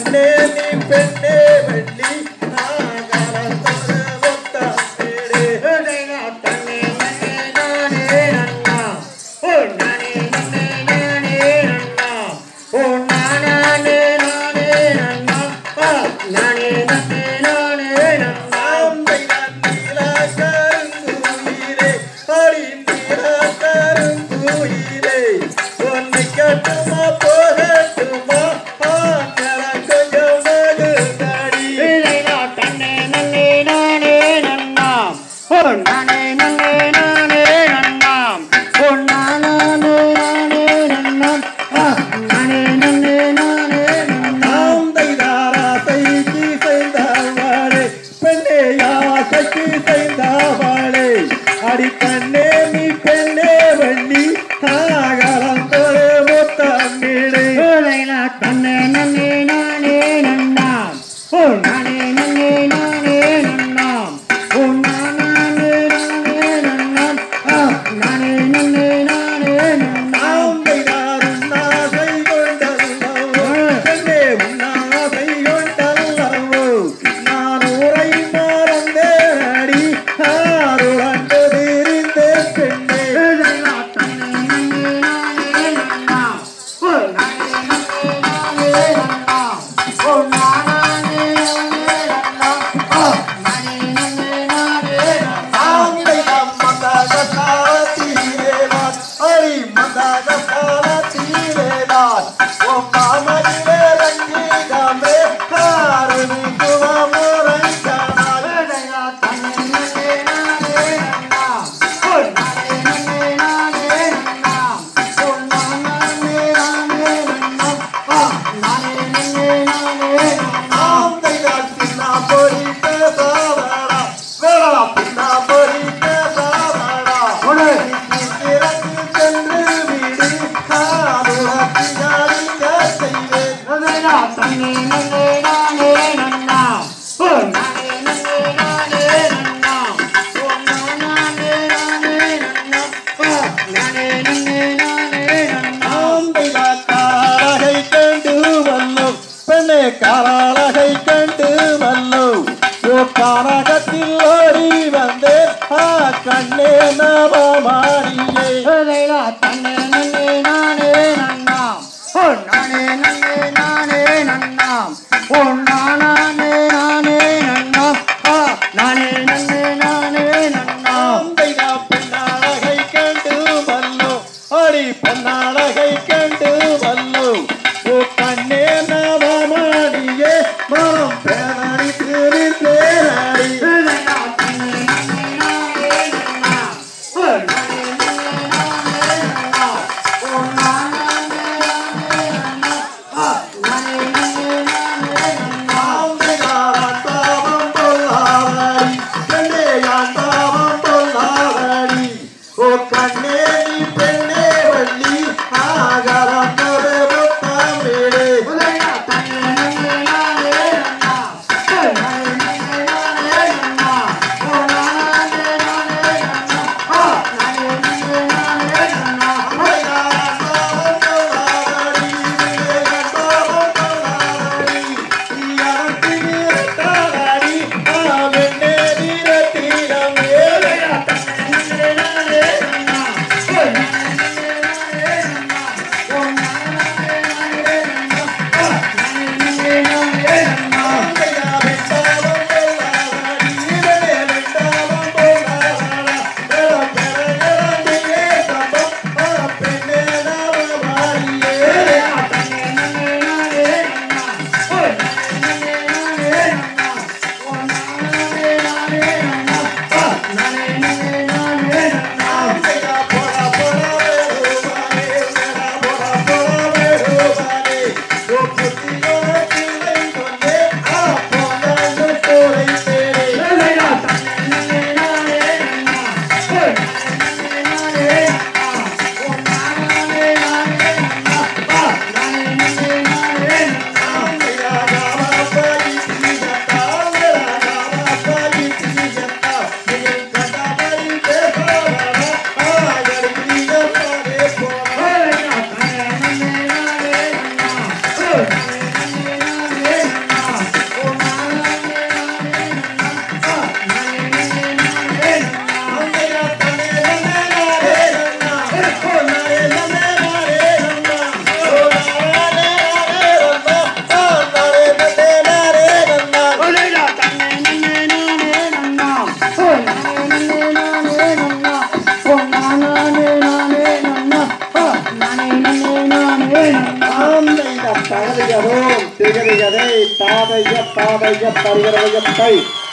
கண்ணே நீ பெண்ணே வள்ளி நாகரத்தோடு முத்தம் வீடு தன்னே நானே நன்னா ஓ நானே நன்னா ஓ நானே நன்னா நானே நன்னா நீலா கருங்குயிலே அடி நீலா கருங்குயிலே உன்னை கட்டுமா போகட்டுமா கொஞ்சம் நடுங்கடி தன்னே நானே நன்னா ஓ நானே நன்னா ஓ நானே நன்னா நானே நன்னா தைதாராசைக்கு செய்தவாளே பெண்ணே யாசைக்கு செய்தவாளே அடி கண்ணே நீ பெண்ணே வள்ளி ஆகலத்தோடு முத்தம் வீடு தன்னே நானே நன்னா ஓ நானே நன்னா ஓ நானே நன்னா நானே நன்னா உன்னாசை கொண்டல்லவோ பெண்ணே உன்னாசை கொண்டல்லவோ நான் உரை மறந்தேன் அடி ஆருளண்டு திரிந்தே பெண்ணே காலழகை கண்டு வல்லோ ஓ காரகத்தில் ஓடி வந்தே கண்ணே நவமாரியே தன்னே நானே நன்னா ஓ நானே நன்னா ஓ நானே நன்னா நானே நன்னா பெண்ணாழகை கண்டு வல்லோ அடி பெண்ணாழகை கண்டு வல்லோ ஓ கண்ணே நவமாரியே மனம் பேரடி திருத்தேரடி தகதிகதோ திகதிகதை தாதைய தாதைய தருகிறவையத்தை